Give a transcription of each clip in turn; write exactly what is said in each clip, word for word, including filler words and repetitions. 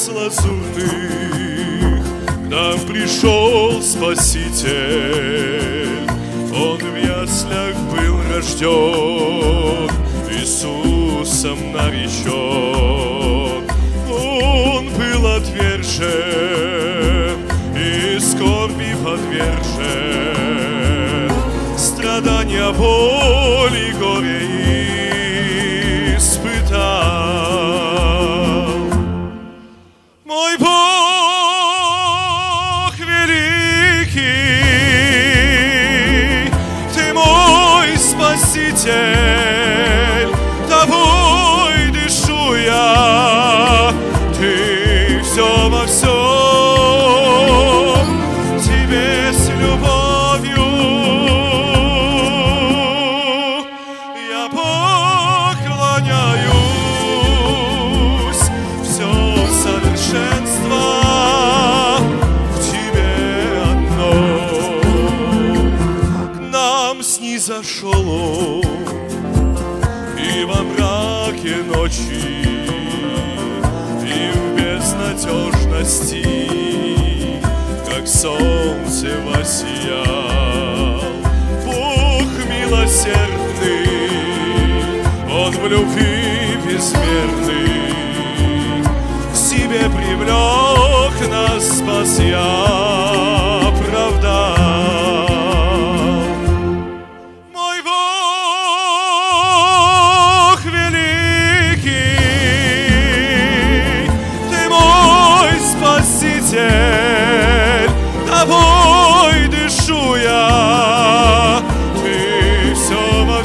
небес лазурных к нам пришел Спаситель. Он в яслях был рожден, Иисусом наречен. Он был отвержен и скорби подвержен, страдания, боли, горе испытал. Мой Бог великий, Ты мой Спаситель, Тобой дышу я, Ты все во всем, Тебе с любовью я поклоняюсь. Все совершенство в Тебе одно. К нам снизошел Он и во мраке ночи, и в безнадежности, как солнце воссиял. Бог милосердный, Он в любви безмерный, к себе привлек нас, спас, я оправдал. Мой Бог великий, Ты мой Спаситель, Тобой дышу я, Ты все во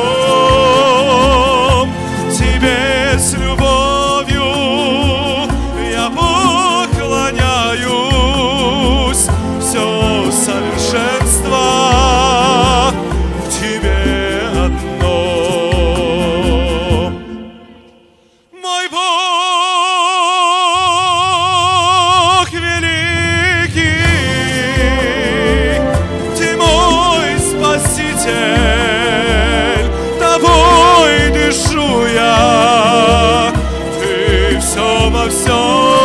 всем, Тебе с любовью я поклоняюсь. Все совершенство в Тебе одно. Мой Бог великий, Ты мой Спаситель, Тобой дышу я, Ты все во всем.